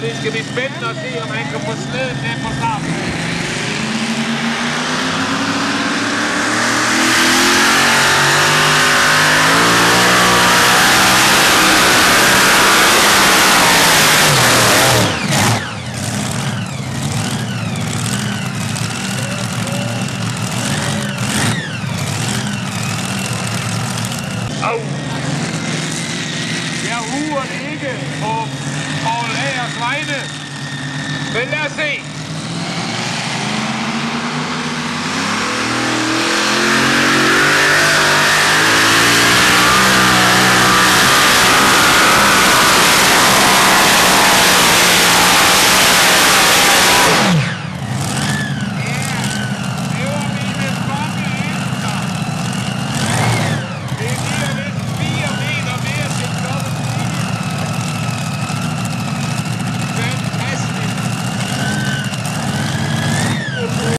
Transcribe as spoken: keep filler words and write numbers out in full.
det skal blive spændende at se, om han kan få slæden ned på starten. Au! Jeg huer det ikke på Paul Agers vegne, men lad os se.